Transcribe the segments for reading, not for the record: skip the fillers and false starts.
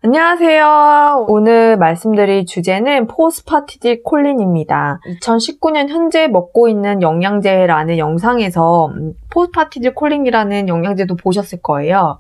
안녕하세요. 오늘 말씀드릴 주제는 포스파티딜콜린입니다. 2019년 현재 먹고 있는 영양제라는 영상에서 포스파티딜콜린이라는 영양제도 보셨을 거예요.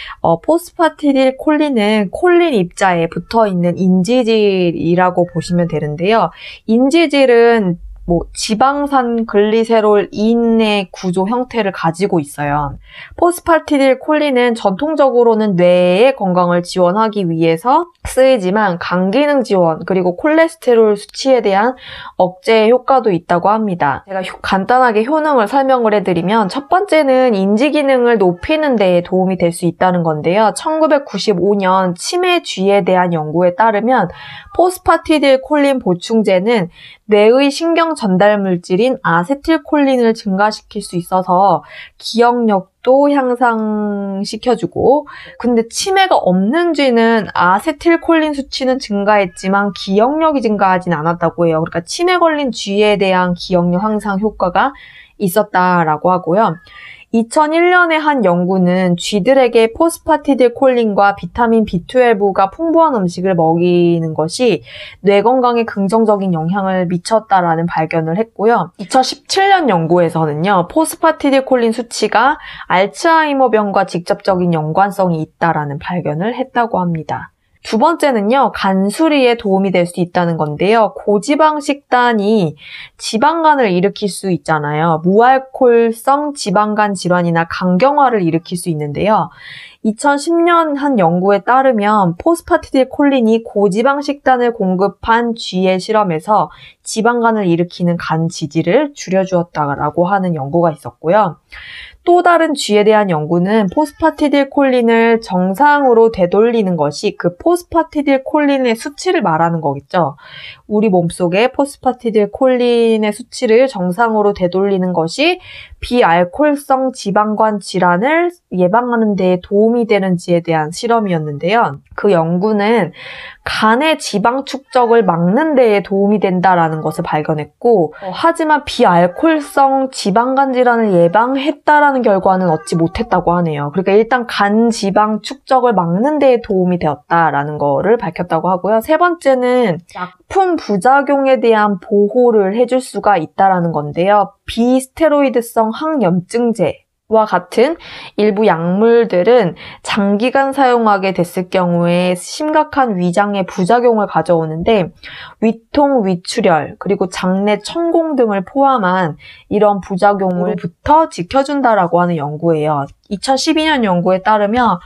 포스파티딜콜린은 콜린 입자에 붙어있는 인지질이라고 보시면 되는데요. 인지질은 지방산 글리세롤인의 구조 형태를 가지고 있어요. 포스파티딜콜린은 전통적으로는 뇌의 건강을 지원하기 위해서 쓰이지만 간 기능 지원 그리고 콜레스테롤 수치에 대한 억제 효과도 있다고 합니다. 제가 간단하게 효능을 설명을 해드리면 첫 번째는 인지 기능을 높이는 데 도움이 될 수 있다는 건데요. 1995년 치매쥐에 대한 연구에 따르면 포스파티딜콜린 보충제는 뇌의 신경 전달 물질인 아세틸콜린을 증가시킬 수 있어서 기억력도 향상시켜주고, 근데 치매가 없는 쥐는 아세틸콜린 수치는 증가했지만 기억력이 증가하진 않았다고 해요. 그러니까 치매 걸린 쥐에 대한 기억력 향상 효과가 있었다라고 하고요. 2001년에 한 연구는 쥐들에게 포스파티딜콜린과 비타민 B12가 풍부한 음식을 먹이는 것이 뇌 건강에 긍정적인 영향을 미쳤다라는 발견을 했고요. 2017년 연구에서는요, 포스파티딜콜린 수치가 알츠하이머병과 직접적인 연관성이 있다라는 발견을 했다고 합니다. 두 번째는요, 간 수리에 도움이 될 수 있다는 건데요. 고지방 식단이 지방간을 일으킬 수 있잖아요. 무알콜성 지방간 질환이나 간경화를 일으킬 수 있는데요. 2010년 한 연구에 따르면 포스파티딜콜린이 고지방 식단을 공급한 쥐의 실험에서 지방간을 일으키는 간 지질을 줄여주었다라고 하는 연구가 있었고요. 또 다른 쥐에 대한 연구는 포스파티딜콜린을 정상으로 되돌리는 것이 그 포스파티딜콜린의 수치를 말하는 거겠죠. 우리 몸속에 포스파티딜콜린의 수치를 정상으로 되돌리는 것이 비알콜성 지방간 질환을 예방하는 데 도움이 되는지에 대한 실험이었는데요. 그 연구는 간의 지방 축적을 막는 데에 도움이 된다라는 것을 발견했고, 하지만 비알콜성 지방간 질환을 예방했다라는 결과는 얻지 못했다고 하네요. 그러니까 일단 간 지방 축적을 막는 데에 도움이 되었다라는 거를 밝혔다고 하고요. 세 번째는 약품 부작용에 대한 보호를 해줄 수가 있다라는 건데요. 비스테로이드성 항염증제와 같은 일부 약물들은 장기간 사용하게 됐을 경우에 심각한 위장의 부작용을 가져오는데 위통, 위출혈, 그리고 장내 천공 등을 포함한 이런 부작용으로부터 지켜준다라고 하는 연구예요. 2012년 연구에 따르면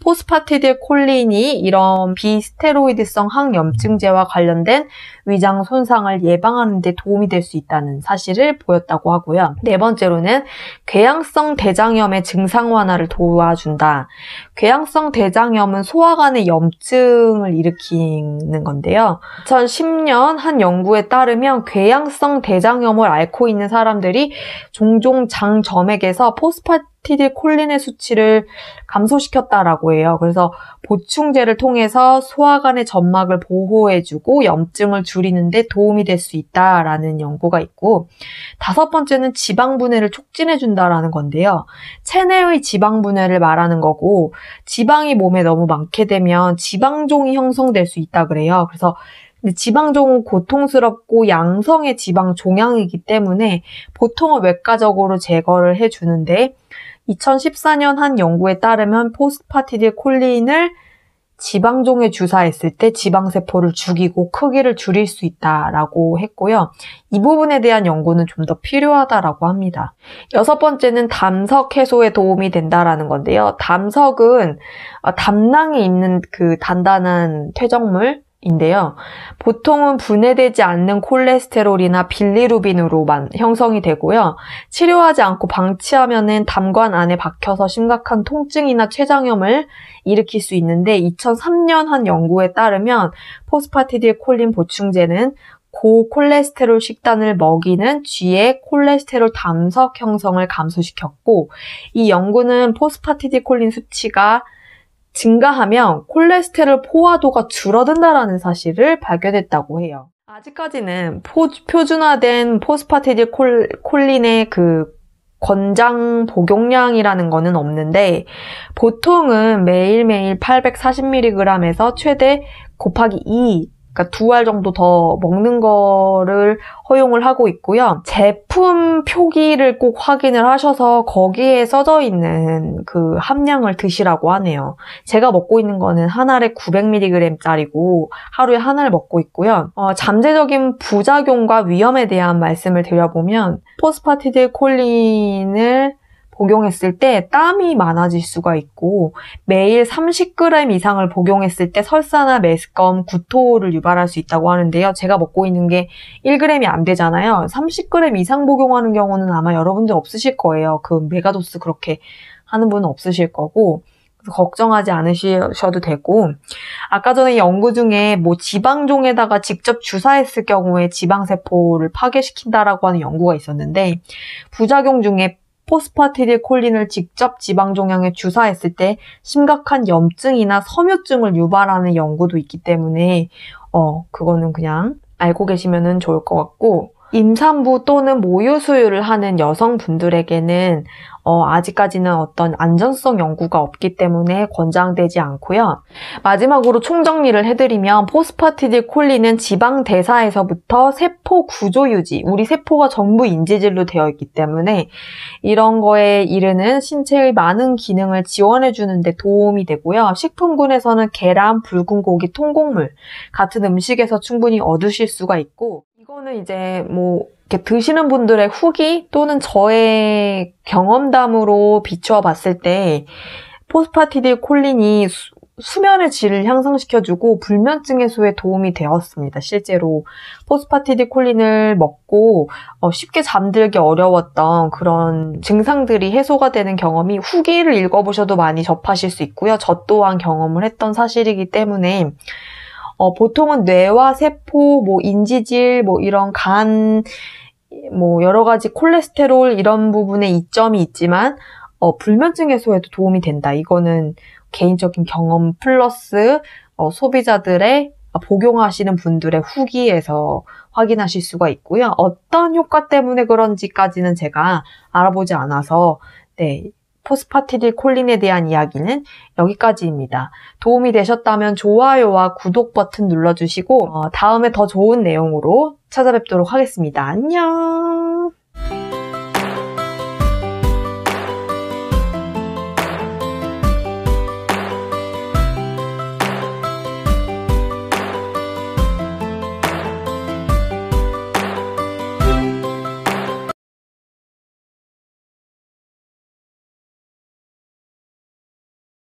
포스파티딜콜린이 이런 비스테로이드성 항염증제와 관련된 위장 손상을 예방하는 데 도움이 될 수 있다는 사실을 보였다고 하고요. 네 번째로는 궤양성 대장염의 증상 완화를 도와준다. 궤양성 대장염은 소화관의 염증을 일으키는 건데요. 2010년 한 연구에 따르면 궤양성 대장염을 앓고 있는 사람들이 종종 장점액에서 포스파티딜콜린의 수치를 감소시켰다라고 해요. 그래서 보충제를 통해서 소화관의 점막을 보호해주고 염증을 줄이는데 도움이 될 수 있다라는 연구가 있고, 다섯 번째는 지방 분해를 촉진해준다라는 건데요. 체내의 지방 분해를 말하는 거고, 지방이 몸에 너무 많게 되면 지방종이 형성될 수 있다 그래요. 그래서 근데 지방종은 고통스럽고 양성의 지방 종양이기 때문에 보통은 외과적으로 제거를 해주는데 2014년 한 연구에 따르면 포스파티딜콜린을 지방종에 주사했을 때 지방세포를 죽이고 크기를 줄일 수 있다라고 했고요. 이 부분에 대한 연구는 좀 더 필요하다라고 합니다. 여섯 번째는 담석 해소에 도움이 된다라는 건데요. 담석은 담낭에 있는 그 단단한 퇴적물 인데요. 보통은 분해되지 않는 콜레스테롤이나 빌리루빈으로만 형성이 되고요. 치료하지 않고 방치하면은 담관 안에 박혀서 심각한 통증이나 췌장염을 일으킬 수 있는데 2003년 한 연구에 따르면 포스파티딜콜린 보충제는 고콜레스테롤 식단을 먹이는 쥐의 콜레스테롤 담석 형성을 감소시켰고, 이 연구는 포스파티딜콜린 수치가 증가하면 콜레스테롤 포화도가 줄어든다라는 사실을 발견했다고 해요. 아직까지는 표준화된 포스파티딜콜린의 그 권장 복용량이라는 거는 없는데 보통은 매일매일 840mg에서 최대 곱하기 2, 그러니까 2알 정도 더 먹는 거를 허용을 하고 있고요. 제품 표기를 꼭 확인을 하셔서 거기에 써져 있는 그 함량을 드시라고 하네요. 제가 먹고 있는 거는 한 알에 900mg짜리고 하루에 하나를 먹고 있고요. 잠재적인 부작용과 위험에 대한 말씀을 드려보면 포스파티딜콜린을 복용했을 때 땀이 많아질 수가 있고 매일 30g 이상을 복용했을 때 설사나 메스꺼움, 구토를 유발할 수 있다고 하는데요. 제가 먹고 있는 게 1g이 안 되잖아요. 30g 이상 복용하는 경우는 아마 여러분들 없으실 거예요. 그 메가도스 그렇게 하는 분은 없으실 거고 그래서 걱정하지 않으셔도 되고 아까 전에 연구 중에 뭐 지방종에다가 직접 주사했을 경우에 지방세포를 파괴시킨다라고 하는 연구가 있었는데 부작용 중에 포스파티딜콜린을 직접 지방종양에 주사했을 때 심각한 염증이나 섬유증을 유발하는 연구도 있기 때문에 그거는 그냥 알고 계시면 좋을 것 같고 임산부 또는 모유 수유를 하는 여성분들에게는 아직까지는 어떤 안전성 연구가 없기 때문에 권장되지 않고요. 마지막으로 총정리를 해드리면 포스파티딜콜린은 지방 대사에서부터 세포 구조 유지, 우리 세포가 전부 인지질로 되어 있기 때문에 이런 거에 이르는 신체의 많은 기능을 지원해주는 데 도움이 되고요. 식품군에서는 계란, 붉은 고기, 통곡물 같은 음식에서 충분히 얻으실 수가 있고 이거는 이제 뭐 이렇게 드시는 분들의 후기 또는 저의 경험담으로 비추어 봤을 때 포스파티딜콜린이 수면의 질을 향상시켜주고 불면증 해소에 도움이 되었습니다. 실제로 포스파티딜콜린을 먹고 쉽게 잠들기 어려웠던 그런 증상들이 해소가 되는 경험이 후기를 읽어보셔도 많이 접하실 수 있고요. 저 또한 경험을 했던 사실이기 때문에 보통은 뇌와 세포, 뭐 인지질, 뭐 이런 간, 뭐 여러 가지 콜레스테롤 이런 부분에 이점이 있지만 불면증 해소에도 도움이 된다. 이거는 개인적인 경험 플러스 소비자들의 복용하시는 분들의 후기에서 확인하실 수가 있고요. 어떤 효과 때문에 그런지까지는 제가 알아보지 않아서 포스파티딜콜린에 대한 이야기는 여기까지입니다. 도움이 되셨다면 좋아요와 구독 버튼 눌러주시고 다음에 더 좋은 내용으로 찾아뵙도록 하겠습니다. 안녕!